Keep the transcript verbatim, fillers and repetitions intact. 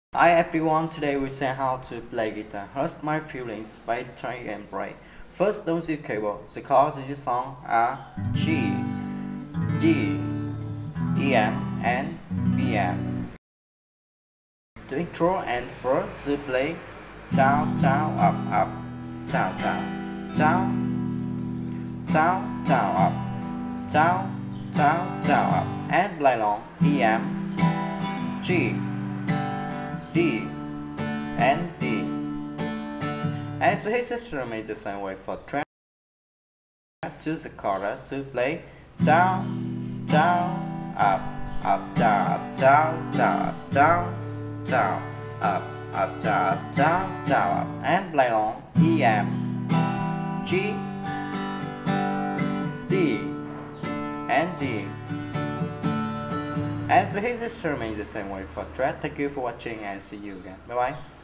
Hi everyone, today we see how to play guitar. Hurt My Feelings by Tate McRae. First, don't see cable. The chords in this song are G, D, E M, and B M. The intro and verse we play down, down, up, up, down, down, down, down, down, up, down, down, down, up, and play along E M, G, D, and D. As his sister made the same way for track to the chorus to play down, down, up, up, down, up, down, down, up, down, down, up, up, down, up, down, down, up, and play on E M, G, D, and D. As his sister made the same way for track. Thank you for watching and see you again. Bye bye.